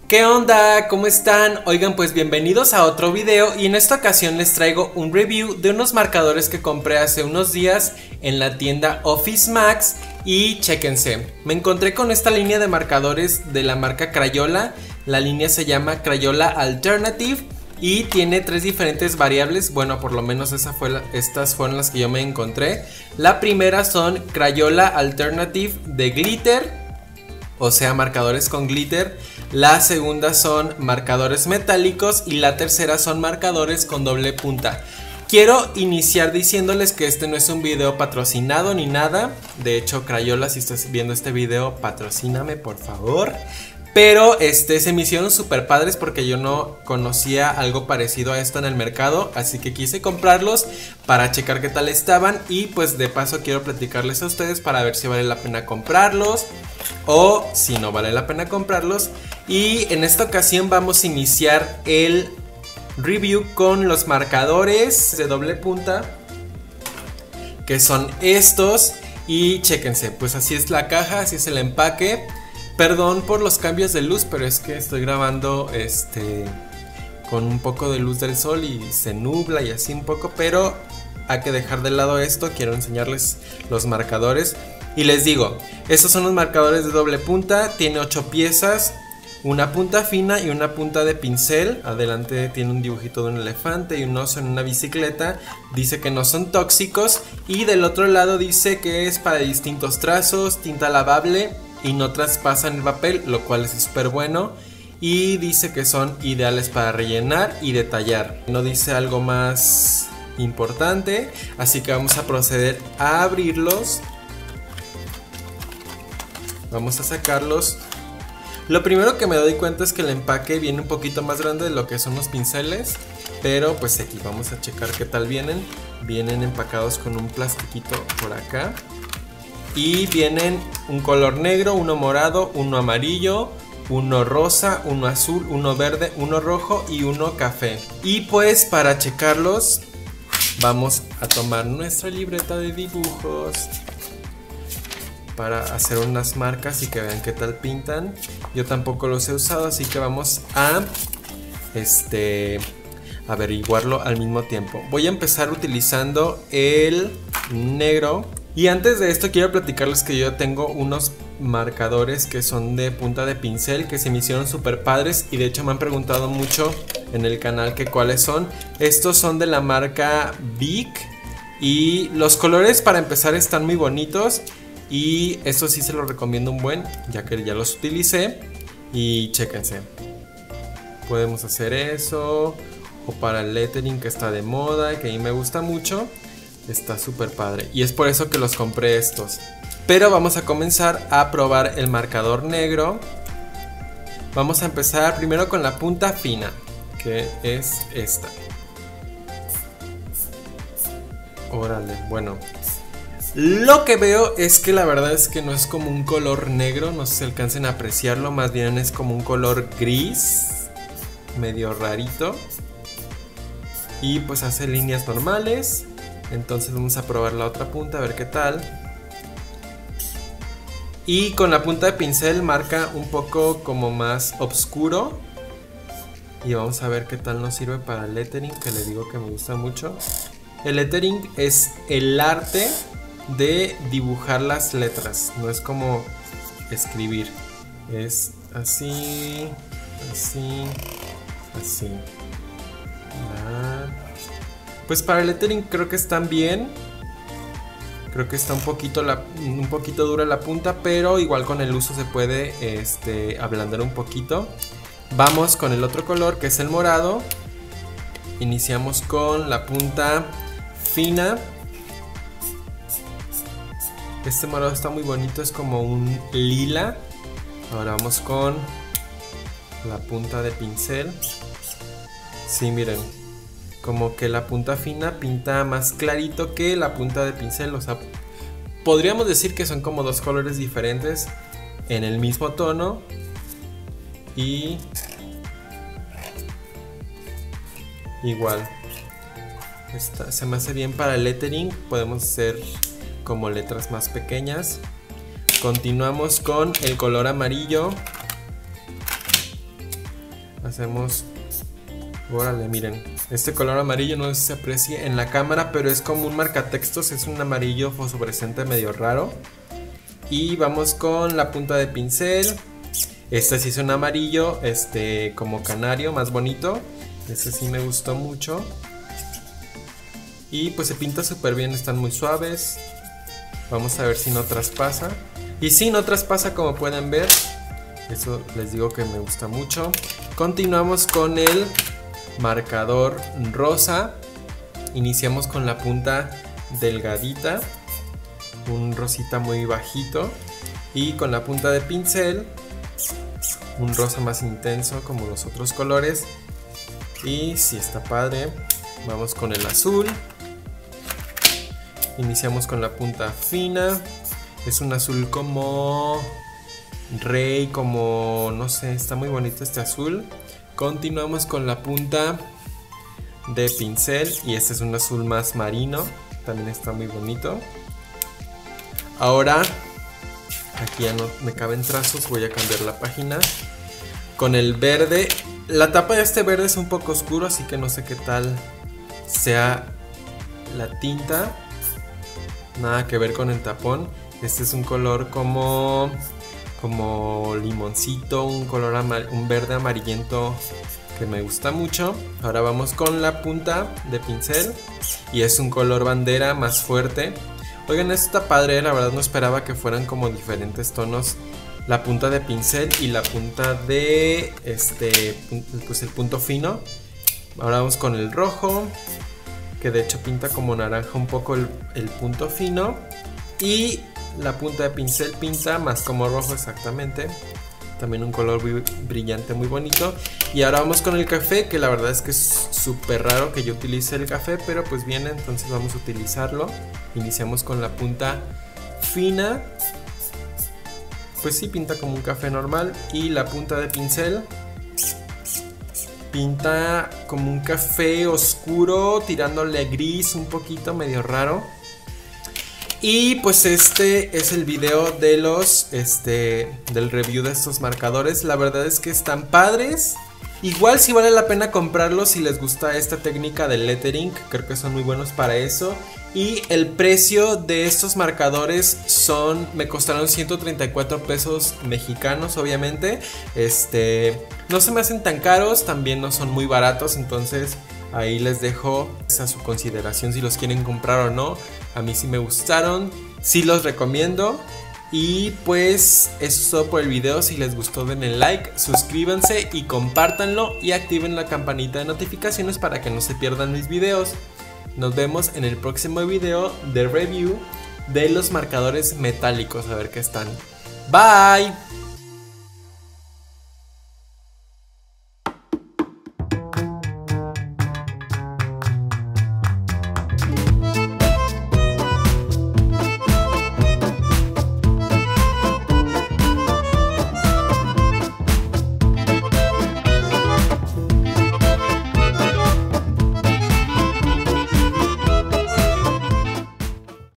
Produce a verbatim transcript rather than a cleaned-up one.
¿Qué onda? ¿Cómo están? Oigan, pues bienvenidos a otro video y en esta ocasión les traigo un review de unos marcadores que compré hace unos días en la tienda Office Max y chéquense, me encontré con esta línea de marcadores de la marca Crayola. La línea se llama Crayola Alternative y tiene tres diferentes variables. Bueno, por lo menos esa fue la, estas fueron las que yo me encontré. La primera son Crayola Alternative de glitter, o sea, marcadores con glitter. La segunda son marcadores metálicos y la tercera son marcadores con doble punta. Quiero iniciar diciéndoles que este no es un video patrocinado ni nada. De hecho, Crayola, si estás viendo este video, patrocíname por favor. Pero este, se me hicieron súper padres porque yo no conocía algo parecido a esto en el mercado. Así que quise comprarlos para checar qué tal estaban. Y pues de paso quiero platicarles a ustedes para ver si vale la pena comprarlos o si no vale la pena comprarlos. Y en esta ocasión vamos a iniciar el review con los marcadores de doble punta, que son estos. Y chéquense, pues así es la caja, así es el empaque. Perdón por los cambios de luz, pero es que estoy grabando este con un poco de luz del sol y se nubla y así un poco, pero hay que dejar de lado esto. Quiero enseñarles los marcadores. Y les digo, estos son los marcadores de doble punta, tiene ocho piezas, una punta fina y una punta de pincel. Adelante tiene un dibujito de un elefante y un oso en una bicicleta. Dice que no son tóxicos. Y del otro lado dice que es para distintos trazos, tinta lavable y no traspasan el papel, lo cual es súper bueno. Y dice que son ideales para rellenar y detallar. No dice algo más importante, así que vamos a proceder a abrirlos. Vamos a sacarlos. Lo primero que me doy cuenta es que el empaque viene un poquito más grande de lo que son los pinceles, pero pues aquí vamos a checar qué tal vienen. Vienen empacados con un plastiquito por acá. Y vienen un color negro, uno morado, uno amarillo, uno rosa, uno azul, uno verde, uno rojo y uno café. Y pues para checarlos vamos a tomar nuestra libreta de dibujos para hacer unas marcas y que vean qué tal pintan. Yo tampoco los he usado, así que vamos a este averiguarlo al mismo tiempo. Voy a empezar utilizando el negro. Y antes de esto quiero platicarles que yo tengo unos marcadores que son de punta de pincel que se me hicieron súper padres y de hecho me han preguntado mucho en el canal que cuáles son. Estos son de la marca Bic y los colores para empezar están muy bonitos y esto sí se los recomiendo un buen, ya que ya los utilicé. Y chéquense, podemos hacer eso o para el lettering que está de moda y que a mí me gusta mucho. Está súper padre y es por eso que los compré estos. Pero vamos a comenzar a probar el marcador negro. Vamos a empezar primero con la punta fina, que es esta. Órale, bueno. Lo que veo es que la verdad es que no es como un color negro, no sé si alcancen a apreciarlo, más bien es como un color gris, medio rarito. Y pues hace líneas normales. Entonces vamos a probar la otra punta a ver qué tal. Y con la punta de pincel marca un poco como más oscuro. Y vamos a ver qué tal nos sirve para el lettering, que les digo que me gusta mucho. El lettering es el arte de dibujar las letras, no es como escribir. Es así, así, así. Ah. Pues para el lettering creo que están bien. Creo que está un poquito, la, un poquito dura la punta, pero igual con el uso se puede este, ablandar un poquito. Vamos con el otro color que es el morado. Iniciamos con la punta fina. Este morado está muy bonito, es como un lila. Ahora vamos con la punta de pincel. Sí, miren, como que la punta fina pinta más clarito que la punta de pincel. O sea, podríamos decir que son como dos colores diferentes en el mismo tono. Y igual esta se me hace bien para el lettering. Podemos hacer como letras más pequeñas. Continuamos con el color amarillo. hacemos, órale, miren, este color amarillo no sé si se aprecia en la cámara, pero es como un marcatextos, es un amarillo fosforescente medio raro. Y vamos con la punta de pincel. Este sí es un amarillo, este como canario, más bonito. Este sí me gustó mucho. Y pues se pinta súper bien, están muy suaves. Vamos a ver si no traspasa. Y sí, no traspasa, como pueden ver. Eso les digo que me gusta mucho. Continuamos con el marcador rosa. Iniciamos con la punta delgadita, un rosita muy bajito. Y con la punta de pincel, un rosa más intenso como los otros colores. Y sí, está padre. Vamos con el azul. Iniciamos con la punta fina. Es un azul como rey, como no sé, está muy bonito este azul. Continuamos con la punta de pincel y este es un azul más marino, también está muy bonito. Ahora, aquí ya no me caben trazos, voy a cambiar la página. Con el verde, la tapa de este verde es un poco oscuro, así que no sé qué tal sea la tinta. Nada que ver con el tapón. Este es un color como, como limoncito, un color amar, un verde amarillento que me gusta mucho. Ahora vamos con la punta de pincel y es un color bandera más fuerte. Oigan, esto está padre, la verdad no esperaba que fueran como diferentes tonos. La punta de pincel y la punta de este, pues el punto fino. Ahora vamos con el rojo, que de hecho pinta como naranja un poco el, el punto fino. Y la punta de pincel pinta más como rojo exactamente. También un color muy brillante, muy bonito. Y ahora vamos con el café, que la verdad es que es súper raro que yo utilice el café, pero pues viene, entonces vamos a utilizarlo. Iniciamos con la punta fina. Pues sí, pinta como un café normal. Y la punta de pincel pinta como un café oscuro, tirándole gris un poquito, medio raro. Y pues este es el video de los, este, del review de estos marcadores. La verdad es que están padres. Igual si vale la pena comprarlos si les gusta esta técnica del lettering. Creo que son muy buenos para eso. Y el precio de estos marcadores son, me costaron ciento treinta y cuatro pesos mexicanos, obviamente. Este, no se me hacen tan caros, también no son muy baratos, entonces ahí les dejo a su consideración si los quieren comprar o no. A mí sí me gustaron, sí los recomiendo. Y pues eso es todo por el video. Si les gustó denle like, suscríbanse y compártanlo. Y activen la campanita de notificaciones para que no se pierdan mis videos. Nos vemos en el próximo video de review de los marcadores metálicos. A ver qué están. Bye.